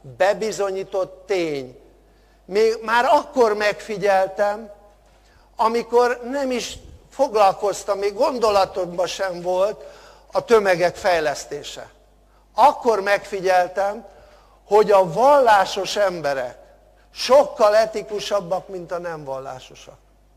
bebizonyított tény. Még már akkor megfigyeltem, amikor nem is foglalkoztam, még gondolatomban sem volt a tömegek fejlesztése. Akkor megfigyeltem, hogy a vallásos emberek sokkal etikusabbak, mint a nem vallásosak.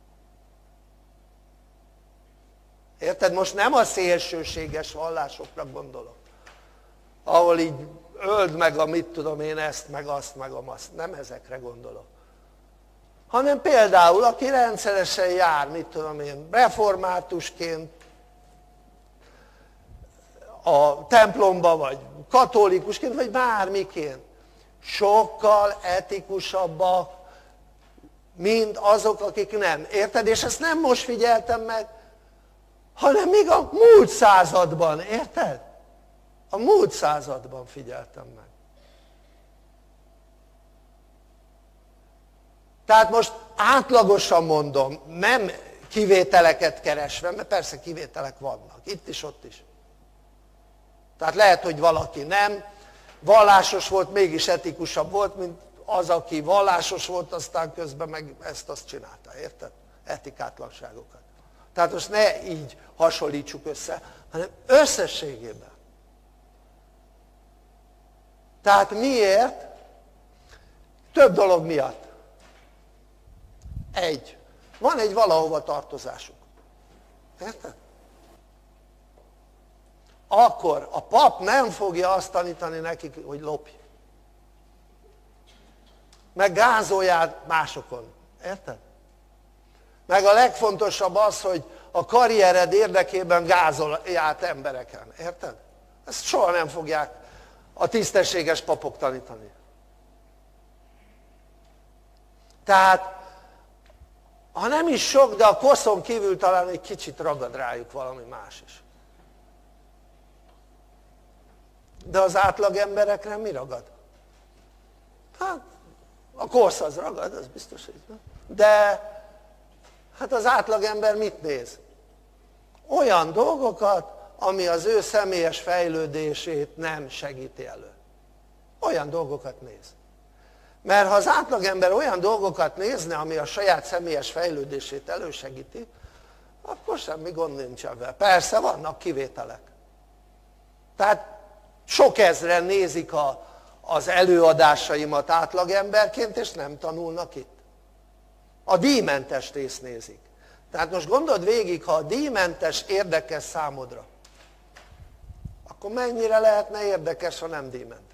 Érted? Most nem a szélsőséges vallásokra gondolok, ahol így öld meg a mit tudom én ezt, meg azt, meg azt. Nem ezekre gondolok. Hanem például, aki rendszeresen jár, mit tudom én, reformátusként a templomba, vagy katolikusként, vagy bármiként. Sokkal etikusabbak, mint azok, akik nem. Érted? És ezt nem most figyeltem meg, hanem még a múlt században, érted? A múlt században figyeltem meg. Tehát most átlagosan mondom, nem kivételeket keresve, mert persze kivételek vannak, itt is, ott is. Tehát lehet, hogy valaki nem vallásos volt, mégis etikusabb volt, mint az, aki vallásos volt, aztán közben meg ezt-azt csinálta, érted? Etikátlanságokat. Tehát most ne így hasonlítsuk össze, hanem összességében. Tehát miért? Több dolog miatt. Van egy valahova tartozásuk. Érted? Akkor a pap nem fogja azt tanítani nekik, hogy lopj. Meg gázoljál másokon. Érted? Meg a legfontosabb az, hogy a karriered érdekében gázoljál embereken. Érted? Ezt soha nem fogják a tisztességes papok tanítani. Tehát ha nem is sok, de a koszon kívül talán egy kicsit ragad rájuk valami más is. De az átlag emberekre mi ragad? Hát a kosz az ragad, az biztos, hogy nem. De hát az átlagember mit néz? Olyan dolgokat, ami az ő személyes fejlődését nem segíti elő. Olyan dolgokat néz. Mert ha az átlagember olyan dolgokat nézne, ami a saját személyes fejlődését elősegíti, akkor semmi gond nincs ebben. Persze vannak kivételek. Tehát sok ezren nézik az előadásaimat átlagemberként, és nem tanulnak itt. A díjmentes részt nézik. Tehát most gondold végig, ha a díjmentes érdekes számodra, akkor mennyire lehetne érdekes, ha nem díjmentes?